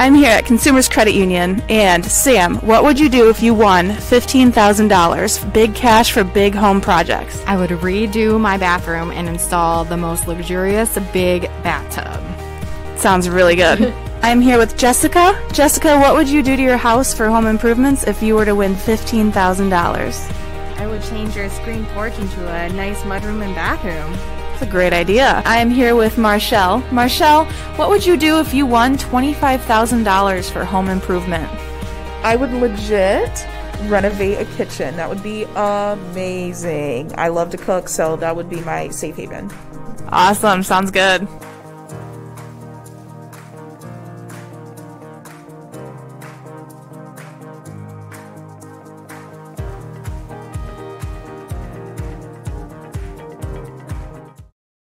I'm here at Consumers Credit Union, and Sam, what would you do if you won $15,000? Big cash for big home projects. I would redo my bathroom and install the most luxurious big bathtub. Sounds really good. I'm here with Jessica. Jessica, what would you do to your house for home improvements if you were to win $15,000? I would change your screen porch into a nice mudroom and bathroom. That's a great idea. I'm here with Marshall. Marshall, what would you do if you won $25,000 for home improvement? I would legit renovate a kitchen. That would be amazing. I love to cook, so that would be my safe haven. Awesome. Sounds good.